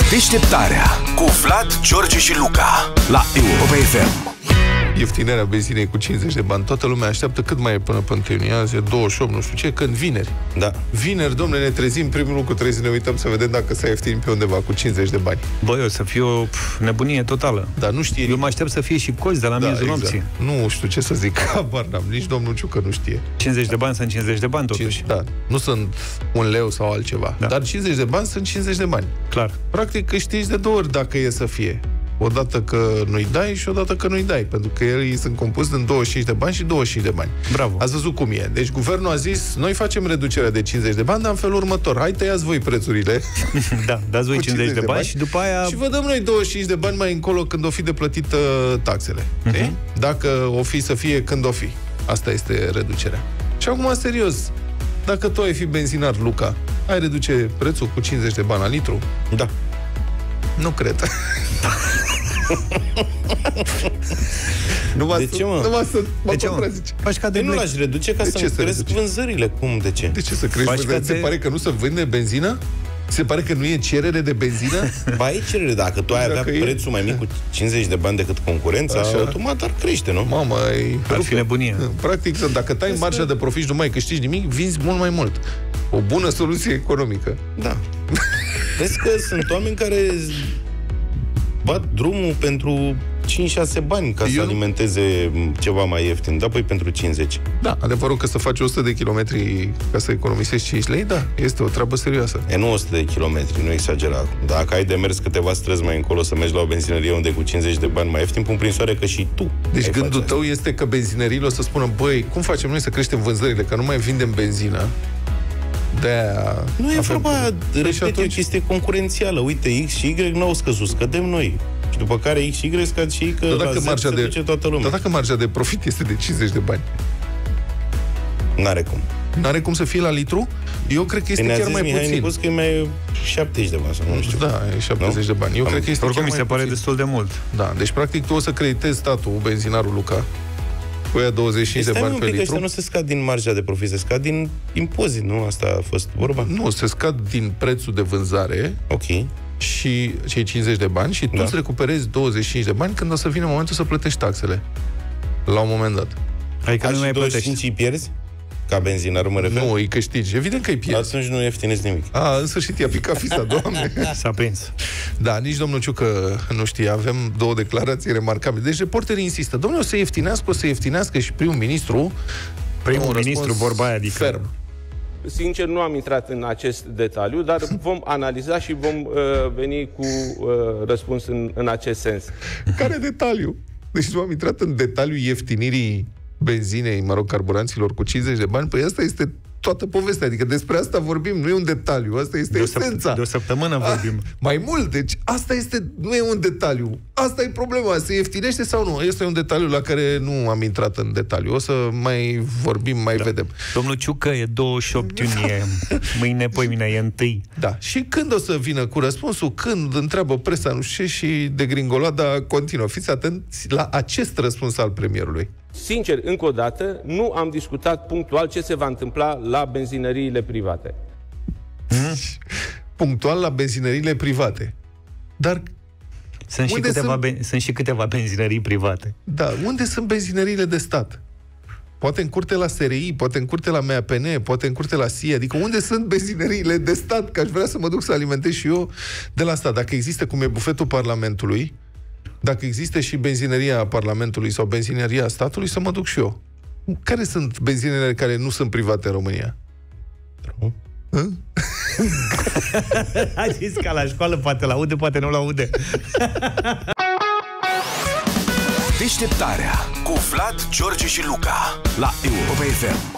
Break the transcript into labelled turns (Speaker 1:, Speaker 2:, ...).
Speaker 1: Deșteptarea cu Vlad, George și Luca la Europa FM.
Speaker 2: Ieftinarea benzinei cu 50 de bani. Toată lumea așteaptă cât mai e până pe 1 iunie, azi e 28, nu știu ce, când vineri.
Speaker 3: Da.
Speaker 2: Vineri, domnule, ne trezim, primul lucru trebuie să ne uităm să vedem dacă s-a ieftinit pe undeva cu 50 de bani.
Speaker 4: Băi, o să fie o nebunie totală.
Speaker 2: Dar nu știe.
Speaker 4: Eu mă aștept să fie și cozi de la miezul nopții.
Speaker 2: Nu știu ce să zic, habar n-am, nici domnul Ciucă nu știe.
Speaker 4: 50 de bani sunt 50 de bani, totuși.
Speaker 2: Da, nu sunt un leu sau altceva. Da. Dar 50 de bani sunt 50 de bani.
Speaker 4: Clar.
Speaker 2: Practic câștigi de două ori dacă e să fie. Odată că nu-i dai și odată că nu-i dai. Pentru că ei sunt compus din 25 de bani și 25 de bani.
Speaker 4: Bravo.
Speaker 2: Ați văzut cum e. Deci guvernul a zis, noi facem reducerea de 50 de bani, dar în felul următor. Hai, tăiați voi prețurile.
Speaker 4: Da, dați voi 50 de bani și după aia...
Speaker 2: Și vă dăm noi 25 de bani mai încolo când o fi de plătit taxele. Dacă o fi să fie când o fi. Asta este reducerea. Și acum, serios, dacă tu ai fi benzinar, Luca, ai reduce prețul cu 50 de bani la litru?
Speaker 3: Da.
Speaker 2: Nu cred.
Speaker 3: De ce, mă?
Speaker 2: Numai să mă
Speaker 4: contrazice. Faci ca de
Speaker 3: nu l-aș reduce ca să cresc vânzările. Cum, de ce?
Speaker 2: De ce să crești vânzările? Se pare că nu se vinde benzină? Se pare că nu e cerere de benzină?
Speaker 3: Ba, e cerere. Dacă tu ai avea prețul mai mic cu 50 de bani decât concurența, automat ar crește, nu?
Speaker 2: Mamă,
Speaker 4: ar fi nebunie.
Speaker 2: Practic, dacă tai marja de profit și nu mai câștigi nimic, vinzi mult mai mult. O bună soluție economică.
Speaker 3: Da. Vezi că sunt oameni care bat drumul pentru 5-6 bani ca să alimenteze ceva mai ieftin, dar păi pentru 50.
Speaker 2: Da, adevărul că să faci 100 de kilometri ca să economisești 5 lei, da, este o treabă serioasă.
Speaker 3: E nu 100 de kilometri, nu exagera. Dacă ai de mers câteva străzi mai încolo să mergi la o benzinărie unde cu 50 de bani mai ieftin, pun prin soare că și tu.
Speaker 2: Deci gândul tău este că benzinăriile o să spună, băi, cum facem noi să creștem vânzările, că nu mai vindem benzină? De-aia...
Speaker 3: Nu e vorba, repet, e o chestie concurențială. Uite, X și Y n-au scăzut, scădem noi. Și după care X și Y scad și că la Z se duce toată lumea.
Speaker 2: Dar dacă marja de profit este de 50 de bani?
Speaker 3: N-are cum.
Speaker 2: N-are cum să fie la litru? Eu cred că este chiar mai puțin.
Speaker 3: Mihai că e mai 70 de bani, sau nu știu.
Speaker 2: Da, e 70 de bani. Eu cred că este
Speaker 4: oricum
Speaker 2: chiar
Speaker 4: mi se pare
Speaker 2: puțin.
Speaker 4: destul de mult.
Speaker 2: Da, deci practic tu o să creditezi statul, benzinarul Luca, cu ea 25 de bani pe litru.
Speaker 3: Ăștia nu se scad din marja de profit, se scad din impozit, nu? Asta a fost vorba?
Speaker 2: Nu, se scad din prețul de vânzare.
Speaker 3: Ok.
Speaker 2: Și cei 50 de bani și tu îți recuperezi 25 de bani când o să vină momentul să plătești taxele. La un moment dat.
Speaker 4: Adică nu mai
Speaker 3: 25 îi pierzi? Ca benzinar, mă refer?
Speaker 2: Nu, îi câștigi. Evident că îi pierzi.
Speaker 3: Atunci nu ieftinezi nimic.
Speaker 2: În sfârșit i-a picat fisa, Doamne.
Speaker 4: S-a prins.
Speaker 2: Da, nici domnul Ciucă nu știe. Avem două declarații remarcabile. Deci reporterii insistă. Domnule, o să ieftinească și primul ministru,
Speaker 4: vorba aia, adică
Speaker 2: ferm.
Speaker 5: Sincer, nu am intrat în acest detaliu, dar vom analiza și vom veni cu răspuns în acest sens.
Speaker 2: Care detaliu? Deci nu am intrat în detaliu ieftinirii benzinei, carburanților cu 50 de bani. Păi asta este toată povestea. Adică despre asta vorbim, nu e un detaliu. Asta este esența.
Speaker 4: De o săptămână vorbim.
Speaker 2: Mai mult, deci asta este, nu e un detaliu. Asta e problema, se ieftinește sau nu? Este un detaliu la care nu am intrat în detaliu. O să mai vorbim, mai vedem.
Speaker 4: Domnul Ciucă, e 28 iunie. Mâine, poimine, e 1.
Speaker 2: Da. Și când o să vină cu răspunsul? Când întreabă presa, nu știu, și degringolada continuă. Fiți atenți la acest răspuns al premierului.
Speaker 5: Sincer, încă o dată, nu am discutat punctual ce se va întâmpla la benzinăriile private.
Speaker 2: Punctual la benzinăriile private. Dar
Speaker 4: sunt și câteva benzinării private.
Speaker 2: Da, unde sunt benzinăriile de stat? Poate în curte la SRI, poate în curte la MAPN, poate în curte la SIA. Adică unde sunt benzinăriile de stat? Că aș vrea să mă duc să alimentez și eu de la stat. Dacă există cum e bufetul Parlamentului, dacă există și benzinăria Parlamentului sau benzinăria statului, să mă duc și eu. Care sunt benzinele care nu sunt private în România?
Speaker 4: A zis ca la școală, poate l-aude, poate nu l-aude.
Speaker 1: Deșteptarea cu Vlad, George și Luca la Europa FM.